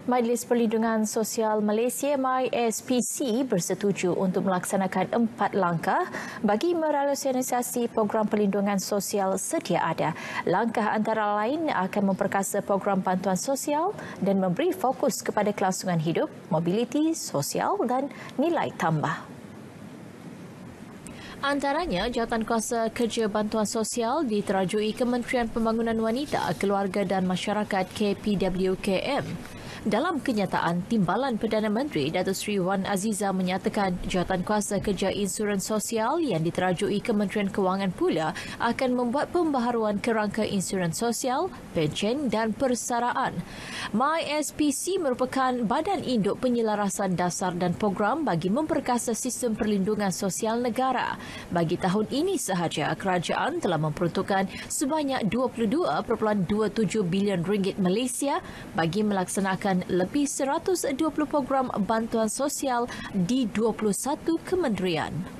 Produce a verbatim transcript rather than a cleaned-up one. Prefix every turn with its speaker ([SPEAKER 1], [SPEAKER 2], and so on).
[SPEAKER 1] Majlis Perlindungan Sosial Malaysia M I S P C bersetuju untuk melaksanakan empat langkah bagi merelasionalisasi program perlindungan sosial sedia ada. Langkah antara lain akan memperkasa program bantuan sosial dan memberi fokus kepada kelangsungan hidup, mobiliti sosial dan nilai tambah. Antaranya, Jawatankuasa Kerja Bantuan Sosial diterajui Kementerian Pembangunan Wanita, Keluarga dan Masyarakat K P W K M. Dalam kenyataan, Timbalan Perdana Menteri Datuk Seri Wan Aziza menyatakan Jawatankuasa Kerja Insurans Sosial yang diterajui Kementerian Kewangan pula akan membuat pembaharuan kerangka insurans sosial, pencen dan persaraan. M I S P C merupakan badan induk penyelarasan dasar dan program bagi memperkasa sistem perlindungan sosial negara. Bagi tahun ini sahaja, kerajaan telah memperuntukkan sebanyak dua puluh dua perpuluhan dua tujuh bilion ringgit Malaysia bagi melaksanakan lebih seratus dua puluh program bantuan sosial di dua puluh satu kementerian.